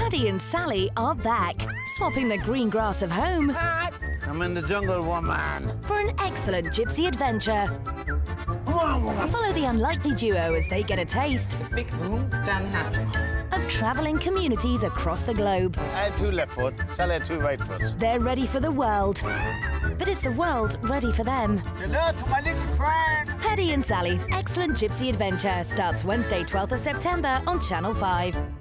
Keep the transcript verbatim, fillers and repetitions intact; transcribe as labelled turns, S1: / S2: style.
S1: Paddy and Sally are back, swapping the green grass of home
S2: Pat!
S3: I'm in the jungle, woman.
S1: for an excellent gypsy adventure. Follow the unlikely duo as they get a taste
S2: Big room down the hatch.
S1: of travelling communities across the globe.
S3: I had two left foot, Sally had two right foot.
S1: They're ready for the world. But is the world ready for them?
S2: Hello to my little friend!
S1: Paddy and Sally's Excellent Gypsy Adventure starts Wednesday, twelfth of September on Channel five.